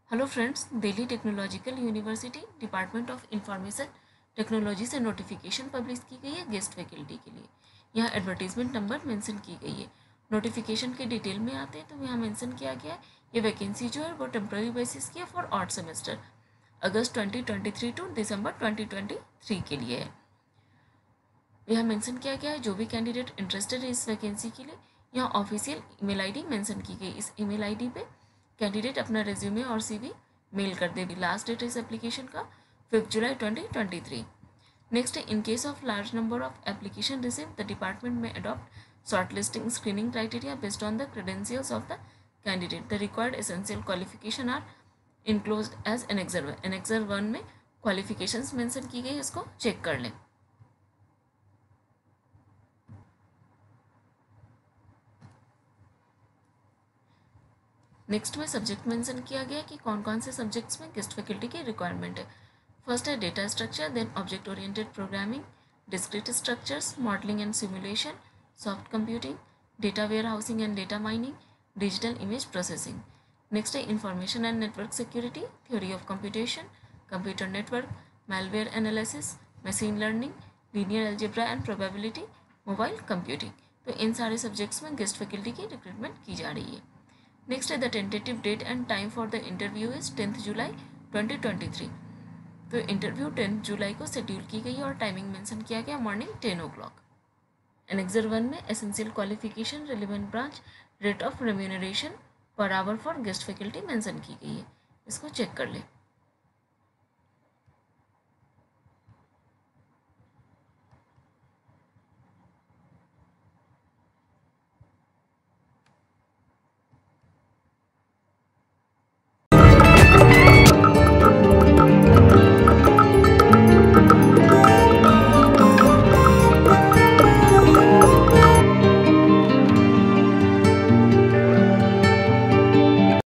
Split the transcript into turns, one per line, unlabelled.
Hello friends, Delhi Technological University department of information technology से notification publish की गई है गेस्ट फैकल्टी के लिए। यहाँ एडवर्टीजमेंट नंबर मेंशन की गई है। नोटिफिकेशन के डिटेल में आते हैं तो यहाँ मेंशन किया गया है ये वैकेंसी जो है वो टेम्प्रेरी बेसिस की है for odd semester August 2023 to December 2023 के लिए है। यहाँ मेंशन किया गया है जो भी कैंडिडेट इंटरेस्टेड है इस वैकेंसी के लिए यहाँ ऑफिशियल ईमेल आईडी मेंशन की गई। इस ईमेल आईडी पे कैंडिडेट अपना रेज्यूमे और सीवी मेल कर दे। लास्ट डेट इस एप्लीकेशन का 5 जुलाई 2023। Next, in case of large number of application receive the department में adopt shortlisting screening criteria based on the credentials of the candidate. The required essential qualification are enclosed as annexure 1 में qualifications mention की गई, इसको check कर लें। Next में subject mention किया गया कि कौन कौन से सब्जेक्ट्स में गेस्ट फैकल्टी की रिक्वायरमेंट है। फर्स्ट है data structure, then object oriented programming, discrete structures, modelling and simulation, soft computing, data warehousing and data mining, digital image processing. Next है information and network security, theory of computation, computer network, malware analysis, machine learning, linear algebra and probability, mobile computing. तो इन सारे subjects में guest faculty की recruitment की जा रही है। नेक्स्ट है the tentative date and time for the interview is 10 July 2023। तो इंटरव्यू 10 जुलाई को शेड्यूल की गई और टाइमिंग मेंशन किया गया मॉर्निंग 10 o'clock। एनेक्सर 1 में essential qualification, relevant branch, rate of remuneration per hour for guest faculty mention की गई है, इसको चेक कर ले।